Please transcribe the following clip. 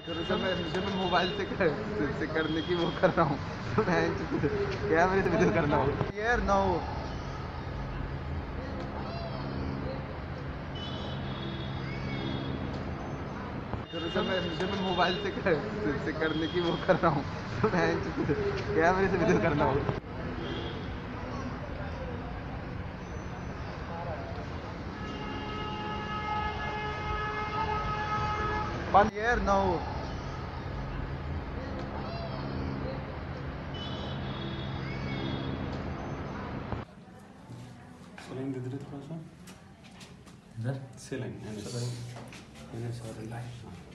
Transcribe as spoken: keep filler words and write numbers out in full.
तो मैं जब मैं मोबाइल से, कर, से, से करने की वो कर रहा हूँ तो मैं कैमरे से वीडियो करना हो यार ना हो। तो मैं जब मैं मोबाइल से, कर, से, से करने की वो कर रहा हूँ तो मैं कैमरे से वीडियो करना हो। बंद यार ना हो। सेलिंग दे दे थोड़ा सा इधर सेलिंग एंड सॉरी